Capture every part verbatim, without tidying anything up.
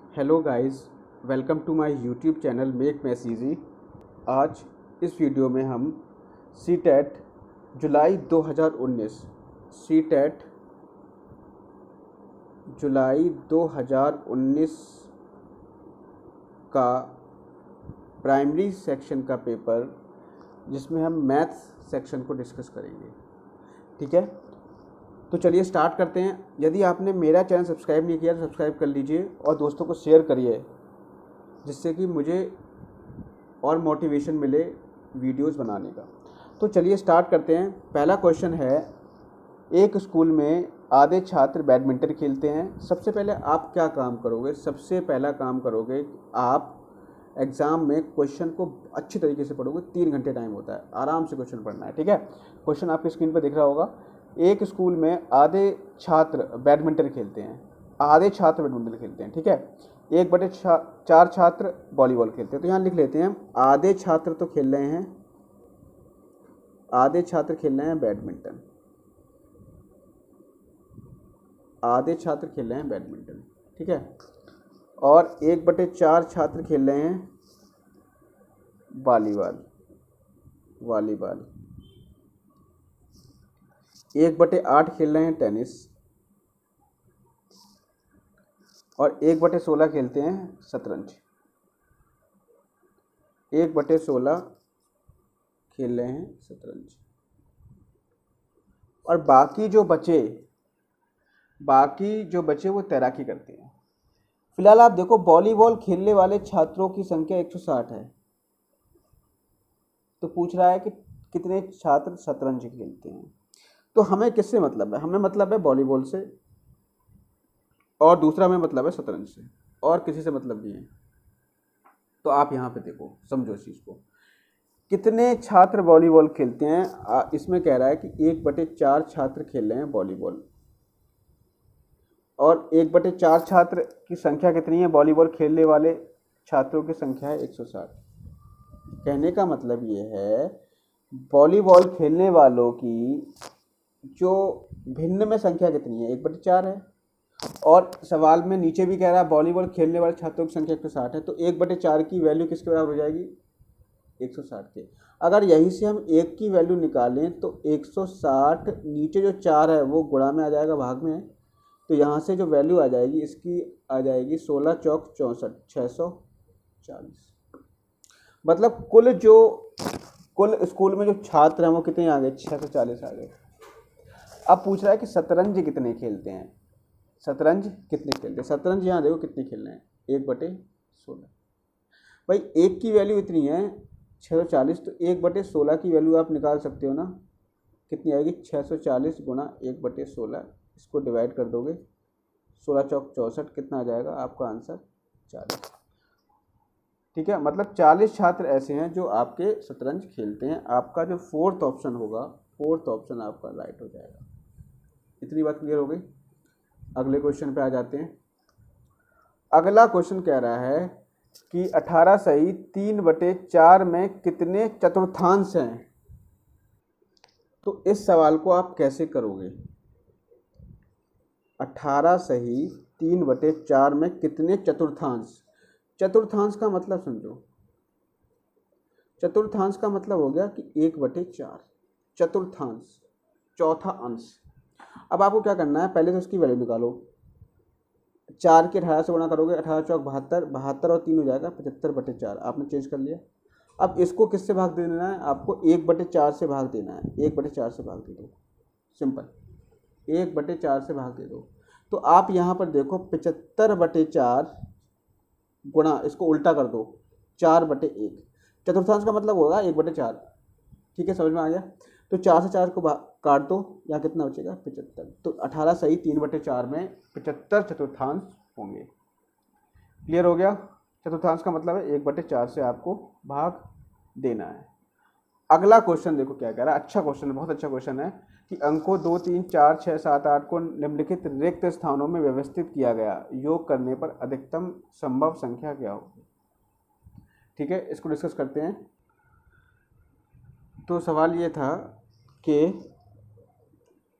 Hello guys, welcome to my YouTube channel make maths easy. आज इस video में हम सी टेट जुलाई दो हज़ार उन्नीस सी टेट जुलाई दो हज़ार उन्नीस का प्राइमरी सेक्शन का पेपर जिसमें हम मैथ्स सेक्शन को डिस्कस करेंगे। ठीक है, तो चलिए स्टार्ट करते हैं। यदि आपने मेरा चैनल सब्सक्राइब नहीं किया तो सब्सक्राइब कर लीजिए और दोस्तों को शेयर करिए, जिससे कि मुझे और मोटिवेशन मिले वीडियोस बनाने का। तो चलिए स्टार्ट करते हैं। पहला क्वेश्चन है, एक स्कूल में आधे छात्र बैडमिंटन खेलते हैं। सबसे पहले आप क्या काम करोगे? सबसे पहला काम करोगे, आप एग्ज़ाम में क्वेश्चन को अच्छी तरीके से पढ़ोगे। तीन घंटे टाइम होता है, आराम से क्वेश्चन पढ़ना है। ठीक है, क्वेश्चन आपकी स्क्रीन पर दिख रहा होगा। एक स्कूल में आधे छात्र बैडमिंटन खेलते हैं। आधे छात्र बैडमिंटन खेलते हैं। ठीक है, एक बटे छा, चार छात्र वॉलीबॉल खेलते हैं। तो यहाँ लिख लेते हैं, आधे छात्र तो खेल रहे हैं आधे छात्र खेल रहे हैं बैडमिंटन आधे छात्र खेल रहे हैं बैडमिंटन ठीक है, और एक बटे चार छात्र खेल रहे हैं वॉलीबॉल वॉलीबॉल एक बटे आठ खेल रहे हैं टेनिस, और एक बटे सोलह खेलते हैं शतरंज। एक बटे सोलह खेल रहे हैं शतरंज, और बाकी जो बचे बाकी जो बचे वो तैराकी करते हैं। फिलहाल आप देखो, वॉलीबॉल खेलने वाले छात्रों की संख्या एक सौ साठ है। तो पूछ रहा है कि कितने छात्र शतरंज खेलते हैं। तो हमें किससे मतलब है? हमें मतलब है वॉलीबॉल से, और दूसरा हमें मतलब है शतरंज से, और किसी से मतलब नहीं है। तो आप यहाँ पे देखो, समझो इस चीज़ को। कितने छात्र वॉलीबॉल खेलते हैं? इसमें कह रहा है कि एक बटे चार छात्र खेल रहे हैं वॉलीबॉल, और एक बटे चार छात्र की संख्या कितनी है? वॉलीबॉल खेलने वाले छात्रों की संख्या है एक सौ साठ। कहने का मतलब ये है, वॉलीबॉल खेलने वालों की जो भिन्न में संख्या कितनी है? एक बटे चार है। और सवाल में नीचे भी कह रहा है वॉलीबॉल खेलने वाले छात्रों की संख्या एक सौ साठ है। तो एक बटे चार की वैल्यू किसके बराबर हो जाएगी? एक सौ साठ के। अगर यहीं से हम एक की वैल्यू निकालें तो एक सौ साठ, नीचे जो चार है वो गुणा में आ जाएगा, भाग में है। तो यहाँ से जो वैल्यू आ जाएगी इसकी आ जाएगी सोलह चौक चौंसठ, छः सौ चालीस। मतलब कुल जो कुल स्कूल में जो छात्र हैं वो कितने आ गए? छः सौ चालीस आ गए। अब पूछ रहा है कि शतरंज कितने खेलते हैं? शतरंज कितने खेलते हैं? शतरंज यहाँ देखो कितने खेल रहे हैं, एक बटे सोलह। भाई एक की वैल्यू इतनी है छः सौ चालीस, तो एक बटे सोलह की वैल्यू आप निकाल सकते हो ना, कितनी आएगी? छः सौ चालीस गुणा एक बटे सोलह, इसको डिवाइड कर दोगे, सोलह चौक चौंसठ, कितना आ जाएगा आपका आंसर? चालीस। ठीक है, मतलब चालीस छात्र ऐसे हैं जो आपके शतरंज खेलते हैं। आपका जो फोर्थ ऑप्शन होगा, फोर्थ ऑप्शन आपका राइट हो जाएगा। इतनी बात क्लियर हो गई? अगले क्वेश्चन पे आ जाते हैं। अगला क्वेश्चन कह रहा है कि अठारह सही तीन बटे चार में कितने चतुर्थांश हैं? तो इस सवाल को आप कैसे करोगे? अठारह सही तीन बटे चार में कितने चतुर्थांश? चतुर्थांश का मतलब समझो। चतुर्थांश का मतलब हो गया कि एक बटे चार, चतुर्थांश, चौथा अंश। अब आपको क्या करना है, पहले तो इसकी वैल्यू निकालो। चार के अठारह से गुणा करोगे, अठारह चौक बहत्तर, बहत्तर और तीन हो जाएगा पचहत्तर बटे चार। आपने चेंज कर लिया। अब इसको किससे भाग देना है? आपको एक बटे चार से भाग देना है। एक बटे चार से भाग दे दो, सिंपल, एक बटे चार से भाग दे दो। तो आप यहाँ पर देखो, पचहत्तर बटे चार गुणा, इसको उल्टा कर दो, चार बटे एक। चतुर्थांश का मतलब होगा एक बटे चार। ठीक है, समझ में आ गया? तो चार से चार को काट दो, यहाँ कितना बचेगा? पचहत्तर। तो अठारह सही तीन बटे चार में पचहत्तर चतुर्थांश होंगे। क्लियर हो गया? चतुर्थांश का मतलब है एक बटे चार से आपको भाग देना है। अगला क्वेश्चन देखो क्या कह रहा है। अच्छा क्वेश्चन है, बहुत अच्छा क्वेश्चन है कि अंकों दो तीन चार छः सात आठ को निम्नलिखित रिक्त स्थानों में व्यवस्थित किया गया, योग करने पर अधिकतम संभव संख्या क्या होगी? ठीक है, इसको डिस्कस करते हैं। तो सवाल ये था कि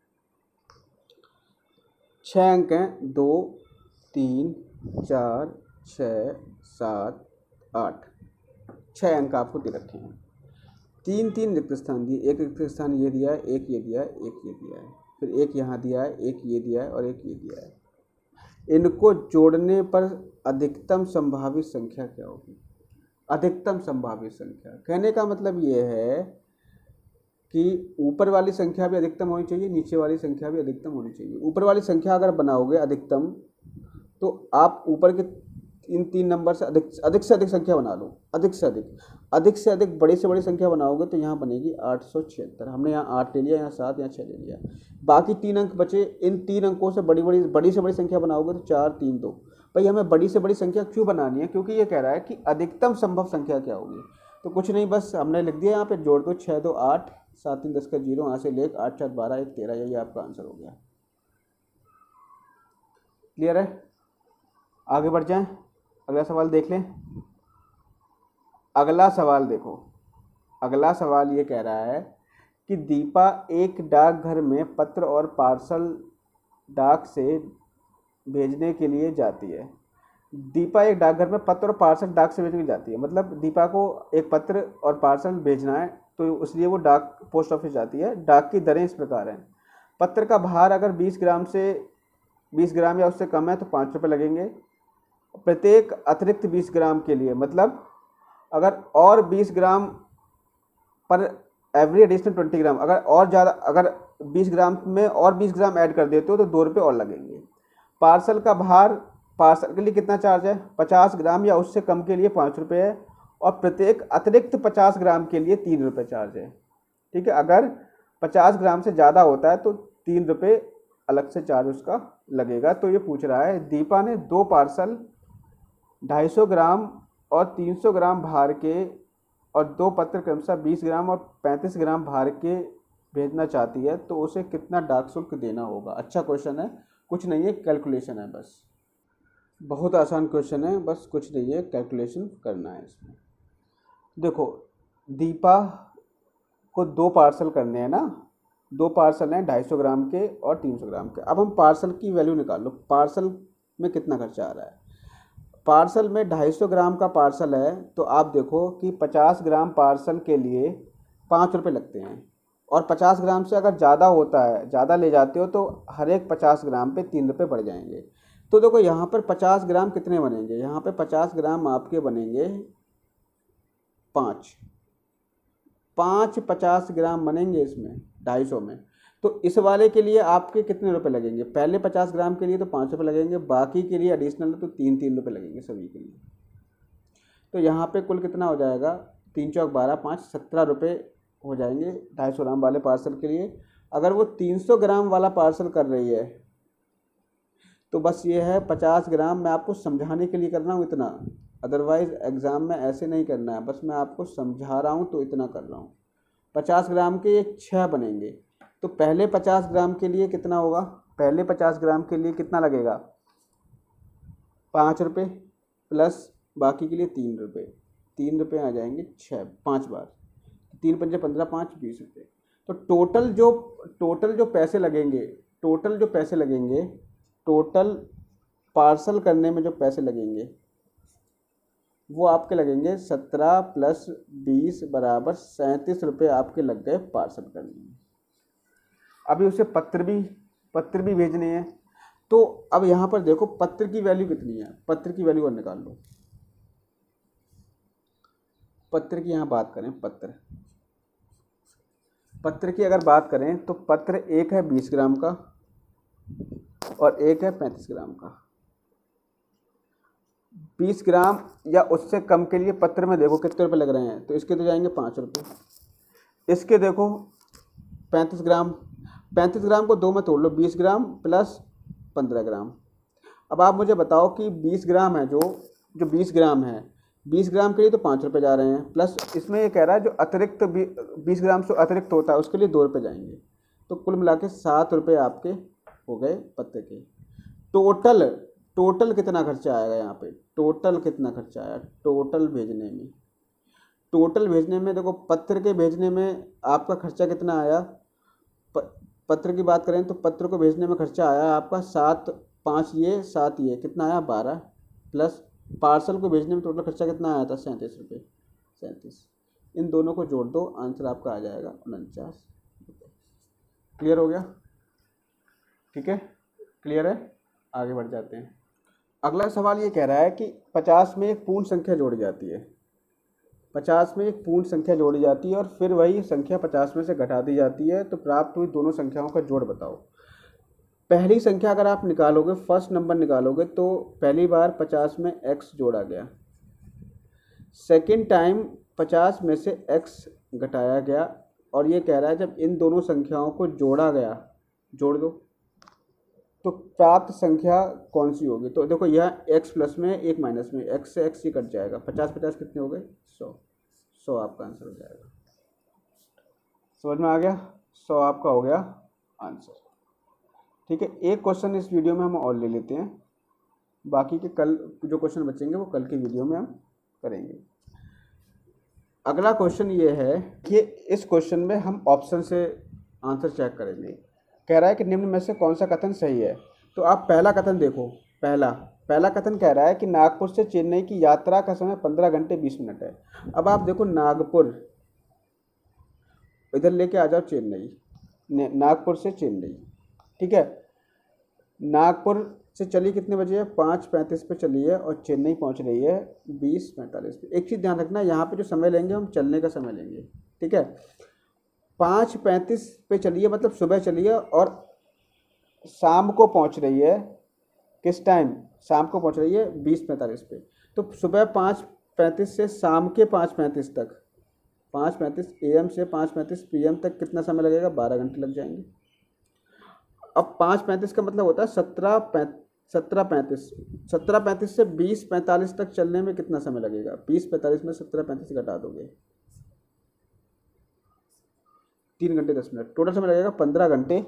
छः अंक हैं, दो तीन चार छः सात आठ, छः अंक आपको दे रखे हैं। तीन तीन रिक्त स्थान दिए, एक रिक्त स्थान ये दिया है, एक ये दिया है, एक ये दिया है, फिर एक यहाँ दिया है, एक ये दिया है और एक ये दिया है। इनको जोड़ने पर अधिकतम संभावित संख्या क्या होगी? अधिकतम संभावित संख्या कहने का मतलब ये है कि ऊपर वाली संख्या भी अधिकतम होनी चाहिए, नीचे वाली संख्या भी अधिकतम होनी चाहिए। ऊपर वाली संख्या अगर बनाओगे अधिकतम, तो आप ऊपर के इन तीन नंबर से अधिक अधिक से अधिक संख्या बना लो, अधिक से अधिक अधिक से अधिक बड़ी से बड़ी संख्या बनाओगे तो यहाँ बनेगी आठ सौ छिहत्तर। हमने यहाँ आठ ले लिया, यहाँ सात, यहाँ छः ले लिया, बाकी तीन अंक बचे। इन तीन अंकों से बड़ी बड़ी बड़ी से बड़ी संख्या बनाओगे तो चार तीन दो। भाई हमें बड़ी से बड़ी संख्या क्यों बनानी है? क्योंकि ये कह रहा है कि अधिकतम संभव संख्या क्या होगी। तो कुछ नहीं, बस हमने लिख दिया यहाँ पे, जोड़ दो, छः दो आठ, सात तीन दस का जीरो, यहाँ से लेकर आठ चार बारह, एक तेरह, यही आपका आंसर हो गया। क्लियर है? आगे बढ़ जाएं, अगला सवाल देख लें। अगला सवाल देखो, अगला सवाल ये कह रहा है कि दीपा एक डाकघर में पत्र और पार्सल डाक से भेजने के लिए जाती है। दीपा एक डाकघर में पत्र और पार्सल डाक से भेजने के लिए जाती है, मतलब दीपा को एक पत्र और पार्सल भेजना है, तो इसलिए वो डाक पोस्ट ऑफिस जाती है। डाक की दरें इस प्रकार हैं। पत्र का भार अगर बीस ग्राम से बीस ग्राम या उससे कम है तो पाँच रुपये लगेंगे। प्रत्येक अतिरिक्त बीस ग्राम के लिए, मतलब अगर और बीस ग्राम पर एवरी एडिशनल ट्वेंटी ग्राम, अगर और ज़्यादा अगर बीस ग्राम में और बीस ग्राम ऐड कर देते हो तो दो रुपये और लगेंगे। पार्सल का भार, पार्सल के लिए कितना चार्ज है? पचास ग्राम या उससे कम के लिए पाँच रुपये है, और प्रत्येक अतिरिक्त पचास ग्राम के लिए तीन रुपये चार्ज है। ठीक है, अगर पचास ग्राम से ज़्यादा होता है तो तीन रुपये अलग से चार्ज उसका लगेगा। तो ये पूछ रहा है दीपा ने दो पार्सल ढाई सौ ग्राम और तीन सौ ग्राम भार के और दो पत्र क्रमशः बीस ग्राम और पैंतीस ग्राम भार के भेजना चाहती है, तो उसे कितना डाक शुल्क देना होगा? अच्छा क्वेश्चन है, कुछ नहीं है, कैलकुलेशन है बस। बहुत आसान क्वेश्चन है, बस कुछ नहीं है, कैलकुलेशन करना है इसमें। देखो, दीपा को दो पार्सल करने हैं ना, दो पार्सल हैं ढाई सौ ग्राम के और तीन सौ ग्राम के। अब हम पार्सल की वैल्यू निकाल लो, पार्सल में कितना खर्चा आ रहा है। पार्सल में ढाई सौ ग्राम का पार्सल है, तो आप देखो कि पचास ग्राम पार्सल के लिए पाँच रुपये लगते हैं, और पचास ग्राम से अगर ज़्यादा होता है, ज़्यादा ले जाते हो तो हर एक पचास ग्राम पे तीन रुपये बढ़ जाएंगे। तो देखो यहाँ पर पचास ग्राम कितने बनेंगे? यहाँ पे पचास ग्राम आपके बनेंगे पाँच पाँच पचास ग्राम बनेंगे इसमें ढाई सौ में। तो इस वाले के लिए आपके कितने रुपए लगेंगे? पहले पचास ग्राम के लिए तो पाँच रुपये लगेंगे, बाकी के लिए एडिशनल तो तीन तीन रुपये लगेंगे सभी के लिए। तो यहाँ पे कुल कितना हो जाएगा? तीन चौक बारह, पाँच सत्रह रुपये हो जाएंगे ढाई सौ ग्राम वाले पार्सल के लिए। अगर वो तीन सौ ग्राम वाला पार्सल कर रही है तो बस ये है पचास ग्राम, मैं आपको समझाने के लिए कर रहा हूँ इतना, अदरवाइज़ एग्ज़ाम में ऐसे नहीं करना है, बस मैं आपको समझा रहा हूँ तो इतना कर रहा हूँ। पचास ग्राम के ये छः बनेंगे, तो पहले पचास ग्राम के लिए कितना होगा? पहले पचास ग्राम के लिए कितना लगेगा? पाँच रुपये प्लस बाकी के लिए तीन रुपये, तीन रुपये आ जाएंगे छः, पाँच बार, तीन पंजे पंद्रह, पाँच बीस रुपये। तो टोटल जो टोटल जो पैसे लगेंगे टोटल जो पैसे लगेंगे टोटल पार्सल करने में जो पैसे लगेंगे वो आपके लगेंगे सत्रह प्लस बीस बराबर सैंतीस रुपये आपके लग गए पार्सल करने में। अभी उसे पत्र भी पत्र भी भेजने हैं, तो अब यहाँ पर देखो पत्र की वैल्यू कितनी है, पत्र की वैल्यू और निकाल लो। पत्र की यहाँ बात करें, पत्र पत्र की अगर बात करें तो पत्र एक है बीस ग्राम का और एक है पैंतीस ग्राम का। बीस ग्राम या उससे कम के लिए पत्र में देखो कितने रुपए लग रहे हैं, तो इसके तो जाएंगे पाँच रुपये। इसके देखो पैंतीस ग्राम, पैंतीस ग्राम को दो में तोड़ लो, बीस ग्राम प्लस पंद्रह ग्राम। अब आप मुझे बताओ कि बीस ग्राम है, जो जो बीस ग्राम है, बीस ग्राम के लिए तो पाँच रुपये जा रहे हैं, प्लस इसमें ये कह रहा है जो अतिरिक्त बीस ग्राम से अतिरिक्त होता है उसके लिए दो रुपये जाएंगे। तो कुल मिला के सात रुपये आपके हो गए पत्र के। टोटल टोटल कितना खर्चा आएगा यहाँ पे? टोटल कितना खर्चा आया टोटल भेजने में? टोटल भेजने में देखो, पत्र के भेजने में आपका खर्चा कितना आया? प, पत्र की बात करें तो पत्र को भेजने में खर्चा आया आपका सात, पाँच ये सात ये कितना आया? बारह प्लस पार्सल को भेजने में टोटल खर्चा कितना आया था? सैंतीस रुपये। सैंतीस, इन दोनों को जोड़ दो, आंसर आपका आ जाएगा उनचास रुपये। क्लियर हो गया? ठीक है, क्लियर है। आगे बढ़ जाते हैं। अगला सवाल ये कह रहा है कि पचास में एक पूर्ण संख्या जोड़ी जाती है। पचास में एक पूर्ण संख्या जोड़ी जाती है और फिर वही संख्या पचास में से घटा दी जाती है, तो प्राप्त हुई दोनों संख्याओं का जोड़ बताओ। पहली संख्या अगर आप निकालोगे, फर्स्ट नंबर निकालोगे, तो पहली बार पचास में x जोड़ा गया, सेकेंड टाइम पचास में से x घटाया गया, और ये कह रहा है जब इन दोनों संख्याओं को जोड़ा गया, जोड़ दो, तो प्राप्त संख्या कौन सी होगी? तो देखो यह x प्लस में, एक माइनस में, x से x ही कट जाएगा। पचास पचास कितने हो गए? सौ। सौ आपका आंसर हो जाएगा। समझ में आ गया? सौ आपका हो गया आंसर। ठीक है, एक क्वेश्चन इस वीडियो में हम और ले लेते हैं, बाकी के कल जो क्वेश्चन बचेंगे वो कल की वीडियो में हम करेंगे। अगला क्वेश्चन ये है कि इस क्वेश्चन में हम ऑप्शन से आंसर चेक करेंगे। कह रहा है कि निम्न में से कौन सा कथन सही है? तो आप पहला कथन देखो। पहला पहला कथन कह रहा है कि नागपुर से चेन्नई की यात्रा का समय पंद्रह घंटे बीस मिनट है। अब आप देखो, नागपुर इधर लेके आ जाओ, चेन्नई, नागपुर से चेन्नई, ठीक है। नागपुर से चली कितने बजे है? पाँच पैंतीस पे चली है और चेन्नई पहुंच रही है बीस पैंतालीस पे। एक चीज़ ध्यान रखना, यहाँ पे जो समय लेंगे हम चलने का समय लेंगे, ठीक है। पाँच पैंतीस पे चली है मतलब सुबह चली है, और शाम को पहुंच रही है किस टाइम? शाम को पहुंच रही है बीस पैंतालीस पे। तो सुबह पाँच पैंतीस से शाम के पाँच पैंतीस तक, पाँच पैंतीस ए एम से पाँच पैंतीस पी एम तक कितना समय लगेगा? बारह घंटे लग जाएंगे। अब पाँच पैंतीस का मतलब होता है सत्रह पैंत सत्रह पैंतीस सत्रह पैंतीस से बीस पैंतालीस तक चलने में कितना समय लगेगा? बीस पैंतालीस में सत्रह पैंतीस घटा दोगे, तीन घंटे दस मिनट, टोटल समय लगेगा पंद्रह घंटे।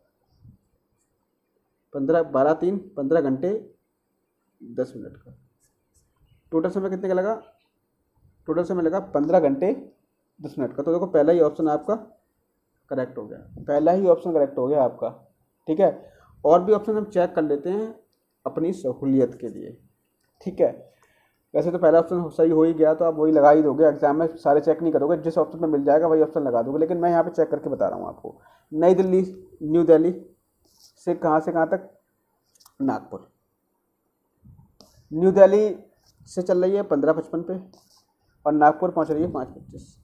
पंद्रह बारह तीन पंद्रह घंटे दस मिनट का टोटल समय कितने का लगा? टोटल समय लगा पंद्रह घंटे दस मिनट का। तो देखो पहला ही ऑप्शन आपका करेक्ट हो गया, पहला ही ऑप्शन करेक्ट हो गया आपका, ठीक है। और भी ऑप्शन हम चेक कर लेते हैं अपनी सहूलियत के लिए, ठीक है। वैसे तो पहला ऑप्शन सही हो ही गया, तो आप वही लगा ही दोगे, एग्जाम में सारे चेक नहीं करोगे, जिस ऑप्शन में मिल जाएगा वही ऑप्शन लगा दोगे। लेकिन मैं यहाँ पे चेक करके बता रहा हूँ आपको। नई दिल्ली, न्यू दिल्ली से कहाँ से कहाँ तक? नागपुर। न्यू दिल्ली से चल रही है पंद्रह पचपन पे और नागपुर पहुँच रही है पाँच पच्चीस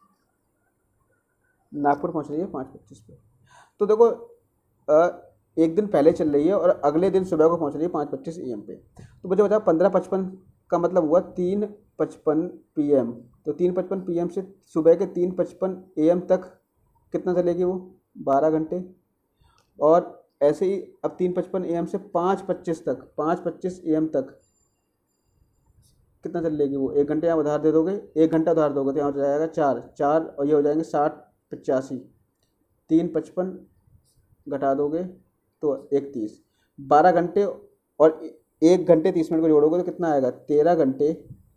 नागपुर पहुँच रही है पाँच पच्चीस पे। तो देखो आ, एक दिन पहले चल रही है और अगले दिन सुबह को पहुँच रही है पाँच पच्चीस ए एम पे। तो मुझे बताया पंद्रह पचपन का मतलब हुआ तीन पचपन पी एम। तो तीन पचपन पी एम से सुबह के तीन पचपन ए एम तक कितना चलेगी वो? बारह घंटे। और ऐसे ही अब तीन पचपन ए एम से पाँच पच्चीस तक, पाँच पच्चीस ए एम तक कितना चलेगी वो? एक घंटे यहाँ उधार दे दोगे, एक घंटा उधार दोगे तो यहाँ हो जाएगा चार चार और ये हो जाएंगे साठ पचासी। तीन पचपन घटा दोगे तो इकतीस, बारह घंटे और एक घंटे तीस मिनट को जोड़ोगे तो कितना आएगा? तेरह घंटे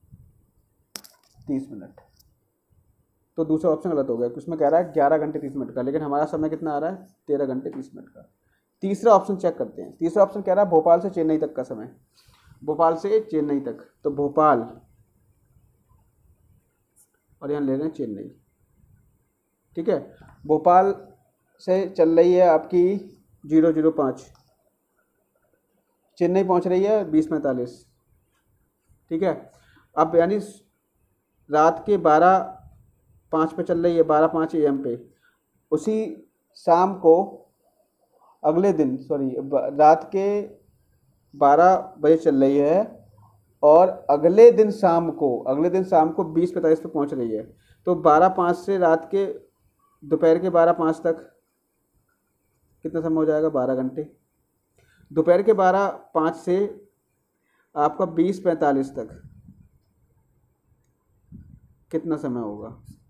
तीस मिनट। तो दूसरा ऑप्शन गलत हो गया, उसमें कह रहा है ग्यारह घंटे तीस मिनट का, लेकिन हमारा समय कितना आ रहा है? तेरह घंटे तीस मिनट का। तीसरा ऑप्शन चेक करते हैं। तीसरा ऑप्शन कह रहा है भोपाल से चेन्नई तक का समय, भोपाल से चेन्नई तक। तो भोपाल और यहाँ ले रहे हैं चेन्नई, ठीक है। भोपाल से चल रही है आपकी जीरो जीरो पाँच, चेन्नई पहुंच रही है बीस पैंतालीस, ठीक है। अब यानी रात के बारह पाँच पे चल रही है, बारह पाँच ए एम पे। उसी शाम को अगले दिन सॉरी रात के बारह बजे चल रही है और अगले दिन शाम को अगले दिन शाम को बीस पैंतालीस पे पहुंच रही है। तो बारह पाँच से रात के दोपहर के बारह पाँच तक कितना समय हो जाएगा? बारह घंटे। दोपहर के बारह पाँच से आपका बीस पैंतालीस तक कितना समय होगा?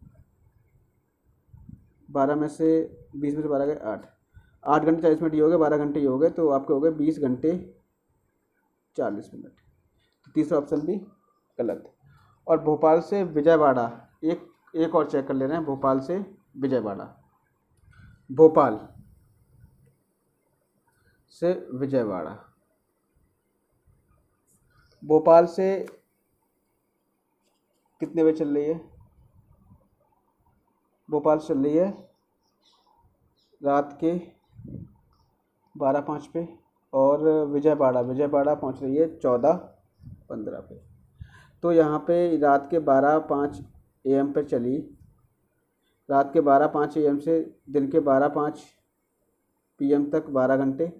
बारह में से बीस में से बारह गए आठ, आठ घंटे चालीस मिनट ये हो गए, बारह घंटे ये हो गए, तो आपके हो गए बीस घंटे चालीस मिनट। तो तीसरा ऑप्शन भी गलत। और भोपाल से विजयवाड़ा, एक एक और चेक कर ले रहे हैं। भोपाल से विजयवाड़ा, भोपाल से विजयवाड़ा भोपाल से कितने बजे चल रही है? भोपाल से चल रही है रात के बारह पाँच पे, और विजयवाड़ा विजयवाड़ा पहुंच रही है चौदह पंद्रह पे। तो यहाँ पे रात के बारह पाँच ए एम पे चली, रात के बारह पाँच ए एम से दिन के बारह पाँच पी एम तक बारह घंटे,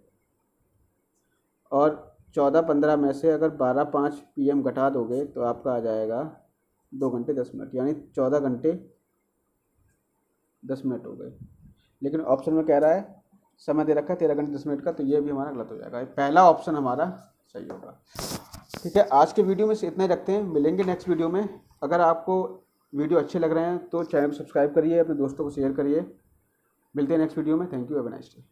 और चौदह पंद्रह में से अगर बारह पाँच पी एम घटा दोगे तो आपका आ जाएगा दो घंटे दस मिनट, यानी चौदह घंटे दस मिनट हो गए। लेकिन ऑप्शन में कह रहा है समय दे रखा है तेरह घंटे दस मिनट का, तो ये भी हमारा गलत हो जाएगा। पहला ऑप्शन हमारा सही होगा। ठीक है, आज के वीडियो में से इतना ही रखते हैं, मिलेंगे नेक्स्ट वीडियो में। अगर आपको वीडियो अच्छे लग रहे हैं तो चैनल को सब्सक्राइब करिए, अपने दोस्तों को शेयर करिए। मिलते हैं नेक्स्ट वीडियो में। Thank you, have a nice day.